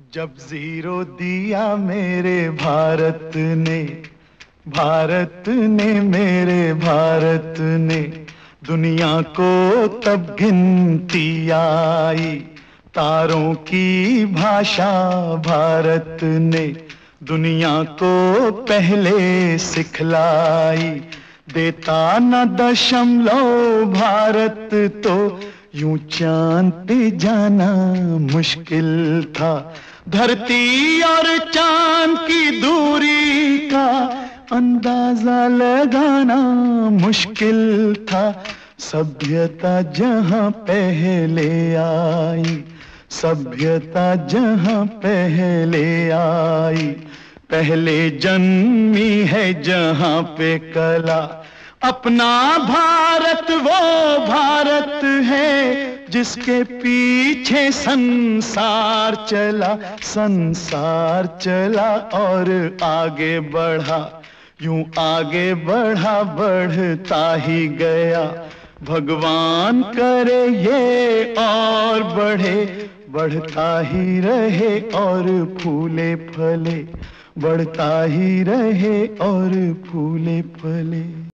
जब जीरो दिया मेरे भारत ने मेरे भारत ने दुनिया को तब गिनती आई। तारों की भाषा भारत ने दुनिया को पहले सिखलाई। देता न दशमलव भारत तो यूं चांद पे जाना मुश्किल था। धरती और चांद की दूरी का अंदाजा लगाना मुश्किल था। सभ्यता जहां पहले आई, सभ्यता जहां पहले आई, पहले जन्मी है जहां पे कला। अपना भारत वो भारत है जिसके पीछे संसार चला, संसार चला और आगे बढ़ा। यूं आगे बढ़ा, बढ़ता ही गया। भगवान करे ये और बढ़े, बढ़ता ही रहे और फूले फले, बढ़ता ही रहे और फूले फले।